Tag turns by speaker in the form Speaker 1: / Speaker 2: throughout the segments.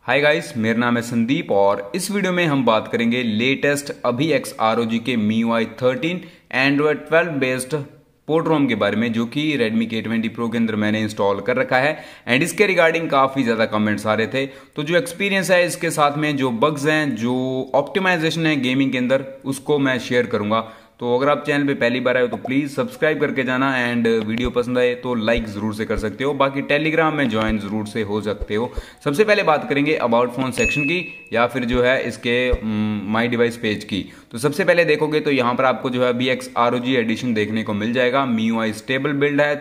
Speaker 1: Hi guys, मेरा नाम है संदीप और इस वीडियो में हम बात करेंगे लेटेस्ट अभी एक्स ROG के MIUI 13 Android 12 based port ROM के बारे में, जो कि Redmi K20 Pro के अंदर मैंने इंस्टॉल कर रखा है। एंड इसके रिगार्डिंग काफ़ी ज़्यादा कमेंट्स आ रहे थे। तो जो एक्सपीरियंस है इसके साथ में, जो बग्स हैं, जो ऑप्टिमाइजेशन है गेमिंग के अंदर, उसको मैं शेयर करूंगा। तो अगर आप चैनल पे पहली बार आए हो तो प्लीज़ सब्सक्राइब करके जाना एंड वीडियो पसंद आए तो लाइक ज़रूर से कर सकते हो। बाकी टेलीग्राम में ज्वाइन ज़रूर से हो सकते हो। सबसे पहले बात करेंगे अबाउट फ़ोन सेक्शन की या फिर जो है इसके माई डिवाइस पेज की। तो सबसे पहले देखोगे तो यहाँ पर आपको जो है अभी एक्स ROG एडिशन देखने को मिल जाएगा। MIUI स्टेबल बिल्ड है,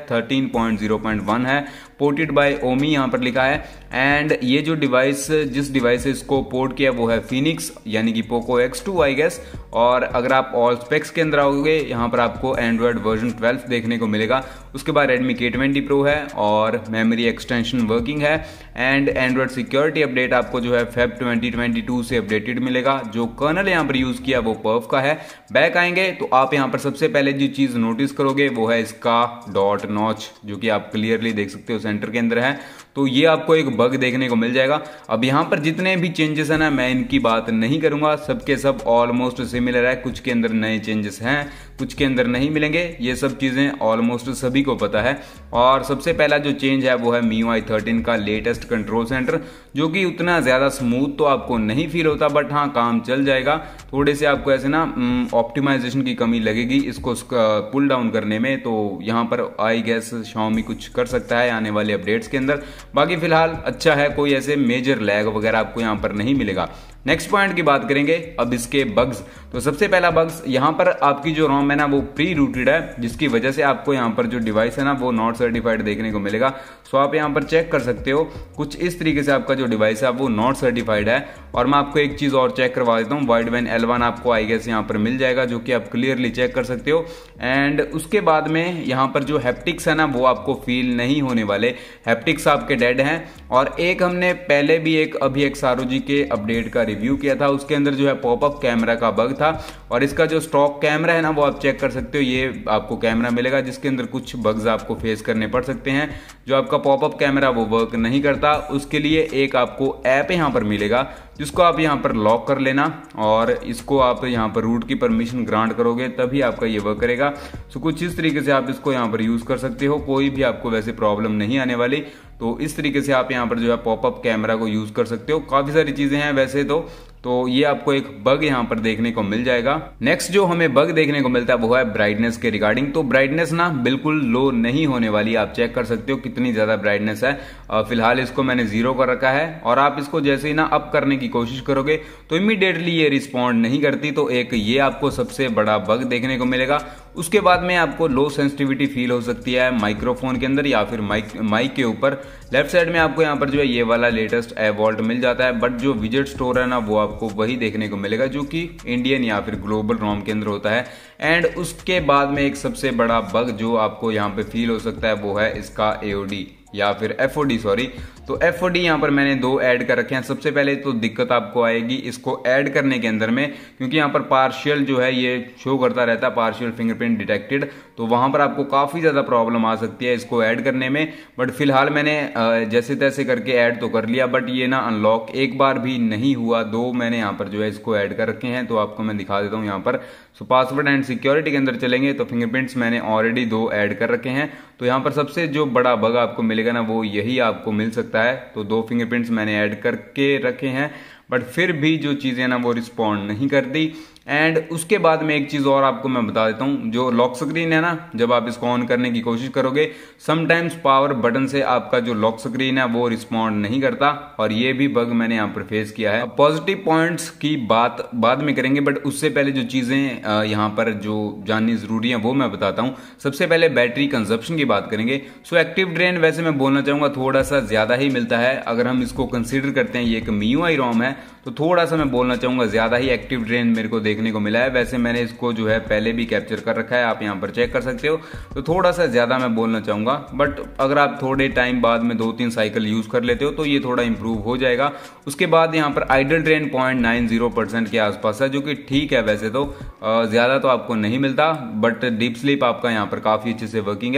Speaker 1: 13.0.1 है, पोर्टेड बाय ओमी यहाँ पर लिखा है। एंड ये जो डिवाइस, जिस डिवाइस से इसको पोर्ट किया वो है फिनिक्स यानी कि पोको X2 आई गेस। और अगर आप ऑल स्पेक्स के अंदर आओगे यहाँ पर आपको एंड्रॉयड वर्जन 12 देखने को मिलेगा। उसके बाद Redmi K20 Pro है और मेमोरी एक्सटेंशन वर्किंग है। एंड एंड्रॉयड सिक्योरिटी अपडेट आपको जो है Feb 2022 से अपडेटेड मिलेगा। जो कर्नल यहाँ पर यूज किया वो पर्फ का है। बैक आएंगे तो आप यहाँ पर सबसे पहले जो चीज नोटिस करोगे वो है इसका डॉट नॉच, जो कि आप क्लियरली देख सकते हो सेंटर के अंदर है। तो ये आपको एक बग देखने को मिल जाएगा। अब यहाँ पर जितने भी चेंजेस है ना, मैं इनकी बात नहीं करूंगा, सबके सब ऑलमोस्ट सिमिलर है। कुछ के अंदर नए चेंजेस हैं, कुछ के अंदर नहीं मिलेंगे। ये सब चीजें ऑलमोस्ट सभी को पता है। और सबसे पहला जो चेंज है वो है MIUI 13 का लेटेस्ट कंट्रोल सेंटर, जो कि उतना ज्यादा स्मूथ तो आपको नहीं फील होता, बट हाँ काम चल जाएगा। थोड़े से आपको ऐसे ना ऑप्टिमाइजेशन की कमी लगेगी इसको पुल डाउन करने में। तो यहाँ पर आई गेस Xiaomi कुछ कर सकता है आने वाले अपडेट्स के अंदर। बाकी फिलहाल अच्छा है, कोई ऐसे मेजर लैग वगैरह आपको यहाँ पर नहीं मिलेगा। नेक्स्ट पॉइंट की बात करेंगे अब इसके बग्स। तो सबसे पहला बग्स, यहाँ पर आपकी जो रोम है ना वो प्री रूटेड है, जिसकी वजह से आपको यहाँ पर जो डिवाइस है ना वो नॉट सर्टिफाइड देखने को मिलेगा। सो आप यहाँ पर चेक कर सकते हो कुछ इस तरीके से आपका जो डिवाइस है वो नॉट सर्टिफाइड है। और मैं आपको एक चीज और चेक करवा देता हूँ, वाइडबैंड L1 आपको आई गेस यहाँ पर मिल जाएगा, जो कि आप क्लियरली चेक कर सकते हो। एंड उसके बाद में यहाँ पर जो हैप्टिक्स है ना वो आपको फील नहीं होने वाले, हैप्टिक्स आपके डेड हैं। और एक हमने पहले भी एक अभी एक्स ROG के अपडेट का रिव्यू किया था, उसके अंदर जो है पॉपअप कैमरा का बग था। और इसका जो स्टॉक कैमरा है ना वो आप चेक कर सकते हो, ये आपको कैमरा मिलेगा जिसके अंदर कुछ बग्स आपको फेस करने पड़ सकते हैं। जो आपका पॉपअप कैमरा वो वर्क नहीं करता, उसके लिए एक आपको ऐप यहाँ पर मिलेगा जिसको आप यहाँ पर लॉक कर लेना और इसको आप यहाँ पर रूट की परमिशन ग्रांट करोगे तभी आपका ये वर्क करेगा। सो कुछ इस तरीके से आप इसको यहाँ पर यूज कर सकते हो, कोई भी आपको वैसे प्रॉब्लम नहीं आने वाली। तो इस तरीके से आप यहाँ पर जो है पॉपअप कैमरा को यूज कर सकते हो। काफी सारी चीजें हैं वैसे तो ये आपको एक बग यहाँ पर देखने को मिल जाएगा। नेक्स्ट जो हमें बग देखने को मिलता है वो है ब्राइटनेस के रिगार्डिंग। तो ब्राइटनेस ना बिल्कुल लो नहीं होने वाली, आप चेक कर सकते हो कितनी ज्यादा ब्राइटनेस है। फिलहाल इसको मैंने 0 कर रखा है और आप इसको जैसे ही ना अप करने की कोशिश करोगे तो इमीडिएटली ये रिस्पॉन्ड नहीं करती। तो एक ये आपको सबसे बड़ा बग देखने को मिलेगा। उसके बाद में आपको लो सेंसिटिविटी फील हो सकती है माइक्रोफोन के अंदर या फिर माइक के ऊपर। लेफ्ट साइड में आपको यहाँ पर जो है ये वाला लेटेस्ट एवॉल्ट मिल जाता है, बट जो विजेट स्टोर है ना वो आपको वही देखने को मिलेगा जो कि इंडियन या फिर ग्लोबल रोम के अंदर होता है। एंड उसके बाद में एक सबसे बड़ा बग जो आपको यहाँ पे फील हो सकता है वो है इसका AOD या फिर FOD सॉरी। तो FOD यहाँ पर मैंने 2 ऐड कर रखे हैं। सबसे पहले तो दिक्कत आपको आएगी इसको ऐड करने के अंदर में, क्योंकि यहाँ पर पार्शियल जो है ये शो करता रहता है, पार्शियल फिंगरप्रिंट डिटेक्टेड। तो वहां पर आपको काफी ज्यादा प्रॉब्लम आ सकती है इसको ऐड करने में। बट फिलहाल मैंने जैसे तैसे करके ऐड तो कर लिया, बट ये ना अनलॉक एक बार भी नहीं हुआ। 2 मैंने यहाँ पर जो है इसको ऐड कर रखे हैं, तो आपको मैं दिखा देता हूँ यहाँ पर। सो पासवर्ड एंड सिक्योरिटी के अंदर चलेंगे तो फिंगरप्रिंट्स मैंने ऑलरेडी 2 ऐड कर रखे हैं। तो यहाँ पर सबसे जो बड़ा बग आपको मिलेगा ना वो यही आपको मिल सकता है। तो 2 फिंगरप्रिंट्स मैंने ऐड करके रखे हैं, बट फिर भी जो चीजें ना वो रिस्पॉन्ड नहीं करती। एंड उसके बाद में एक चीज और आपको मैं बता देता हूं, जो लॉक स्क्रीन है ना, जब आप इसको ऑन करने की कोशिश करोगे समटाइम्स पावर बटन से आपका जो लॉक स्क्रीन है वो रिस्पॉन्ड नहीं करता। और ये भी बग मैंने यहाँ पर फेस किया है। पॉजिटिव पॉइंट्स की बात बाद में करेंगे, बट उससे पहले जो चीजें यहाँ पर जो जाननी जरूरी है वो मैं बताता हूँ। सबसे पहले बैटरी कंजप्शन की बात करेंगे। सो एक्टिव ड्रेन वैसे मैं बोलना चाहूंगा थोड़ा सा ज्यादा ही मिलता है। अगर हम इसको कंसिडर करते हैं ये एक MIUI रोम है तो थोड़ा सा मैं बोलना चाहूंगा ज्यादा ही एक्टिव ड्रेन मेरे को देखने को मिला है। वैसे मैंने इसको जो है पहले भी कैप्चर कर रखा है, आप यहाँ पर चेक कर सकते हो। तो थोड़ा सा ज्यादा मैं बोलना चाहूंगा, बट अगर आप थोड़े टाइम बाद में 2-3 साइकिल यूज कर लेते हो तो ये थोड़ा इंप्रूव हो जाएगा। उसके बाद यहाँ पर आइडल ड्रेन 0.90% के आसपास है, जो कि ठीक है। वैसे तो ज्यादा तो आपको नहीं मिलता, बट डीप स्लीप आपका यहाँ पर काफी अच्छे से वर्किंग है।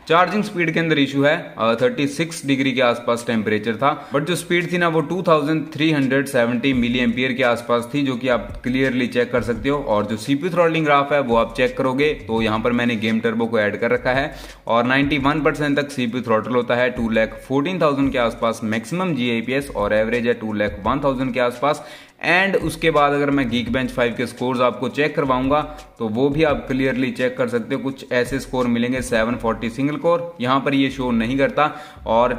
Speaker 1: चार्जिंग स्पीड के अंदर इशू है, 36 डिग्री के आसपास टेम्परेचर था, बट जो स्पीड थी ना वो 2370 मिली एम्पियर के आसपास थी, जो कि आप क्लियरली चेक कर सकते हो। और जो सीपीयू थ्रॉटलिंग ग्राफ है वो आप चेक करोगे तो यहाँ पर मैंने गेम टर्बो को ऐड कर रखा है और 91% तक सीपीयू थ्रॉटल होता है। 2,14,000 के आसपास मैक्सिमम जीआईपीएस और एवरेज है 2,01,000 के आसपास। एंड उसके बाद अगर मैं Geekbench 5 के स्कोर्स आपको चेक करवाऊंगा तो वो भी आप क्लियरली चेक कर सकते हो। कुछ ऐसे स्कोर मिलेंगे 740 सिंगल कोर, यहाँ पर ये शो नहीं करता, और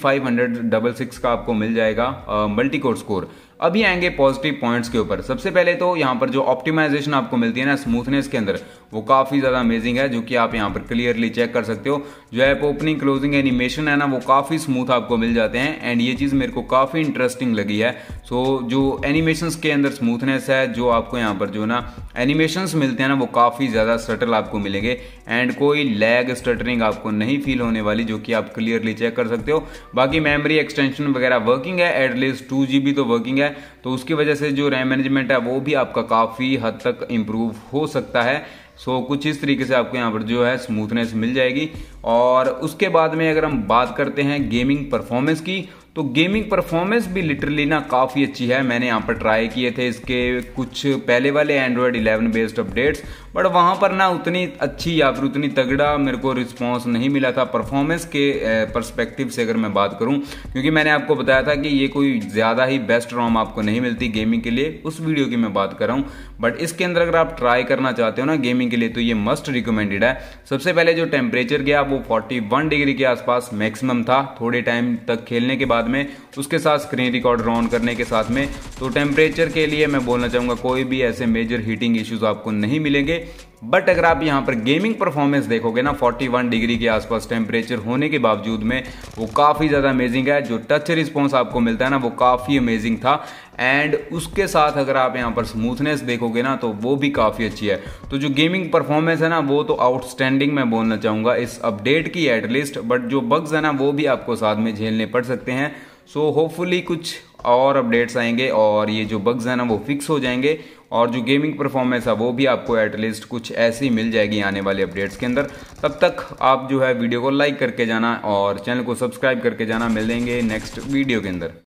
Speaker 1: 2566 का आपको मिल जाएगा मल्टी कोर स्कोर। अभी आएंगे पॉजिटिव पॉइंट्स के ऊपर। सबसे पहले तो यहाँ पर जो ऑप्टिमाइजेशन आपको मिलती है ना स्मूथनेस के अंदर, वो काफी ज्यादा अमेजिंग है, जो कि आप यहाँ पर क्लियरली चेक कर सकते हो। जो ऐप ओपनिंग क्लोजिंग एनिमेशन है ना वो काफी स्मूथ आपको मिल जाते हैं, एंड ये चीज मेरे को काफी इंटरेस्टिंग लगी है। सो जो एनिमेशंस के अंदर स्मूथनेस है, जो आपको यहाँ पर जो ना एनिमेशंस मिलते हैं ना वो काफी ज्यादा सटल आपको मिलेंगे, एंड कोई लैग स्टटरिंग आपको नहीं फील होने वाली, जो कि आप क्लियरली चेक कर सकते हो। बाकी मेमोरी एक्सटेंशन वगैरह वर्किंग है, एटलीस्ट 2 GB तो वर्किंग है, तो उसकी वजह से जो रैम मैनेजमेंट है वो भी आपका काफी हद तक इंप्रूव हो सकता है। सो कुछ इस तरीके से आपको यहाँ पर जो है स्मूथनेस मिल जाएगी। और उसके बाद में अगर हम बात करते हैं गेमिंग परफॉर्मेंस की, तो गेमिंग परफॉर्मेंस भी लिटरली ना काफ़ी अच्छी है। मैंने यहाँ पर ट्राई किए थे इसके कुछ पहले वाले एंड्रॉयड 11 बेस्ड अपडेट्स, बट वहाँ पर ना उतनी अच्छी या फिर उतनी तगड़ा मेरे को रिस्पॉन्स नहीं मिला था परफॉर्मेंस के पर्सपेक्टिव से अगर मैं बात करूँ, क्योंकि मैंने आपको बताया था कि ये कोई ज़्यादा ही बेस्ट रोम आपको नहीं मिलती गेमिंग के लिए, उस वीडियो की मैं बात कर रहा हूँ। बट इसके अंदर अगर आप ट्राई करना चाहते हो ना गेमिंग के लिए तो ये मस्ट रिकमेंडेड है। सबसे पहले जो टेम्परेचर गया वो 41 डिग्री के आसपास मैक्सिमम था थोड़े टाइम तक खेलने के बाद में, उसके साथ स्क्रीन रिकॉर्डर ऑन करने के साथ में। तो टेम्परेचर के लिए मैं बोलना चाहूंगा कोई भी ऐसे मेजर हीटिंग इश्यूज आपको नहीं मिलेंगे। बट अगर आप यहाँ पर गेमिंग परफॉर्मेंस देखोगे ना 41 डिग्री के आसपास टेम्परेचर होने के बावजूद में वो काफ़ी ज़्यादा अमेजिंग है। जो टच रिस्पॉन्स आपको मिलता है ना वो काफ़ी अमेजिंग था, एंड उसके साथ अगर आप यहाँ पर स्मूथनेस देखोगे ना तो वो भी काफ़ी अच्छी है। तो जो गेमिंग परफॉर्मेंस है ना वो तो आउटस्टैंडिंग मैं बोलना चाहूँगा इस अपडेट की एटलीस्ट, बट जो बग्स है ना वो भी आपको साथ में झेलने पड़ सकते हैं। सो होपफुली कुछ और अपडेट्स आएंगे और ये जो बग्स हैं ना वो फिक्स हो जाएंगे, और जो गेमिंग परफॉर्मेंस है वो भी आपको एटलीस्ट कुछ ऐसी मिल जाएगी आने वाले अपडेट्स के अंदर। तब तक आप जो है वीडियो को लाइक करके जाना और चैनल को सब्सक्राइब करके जाना। मिलेंगे नेक्स्ट वीडियो के अंदर।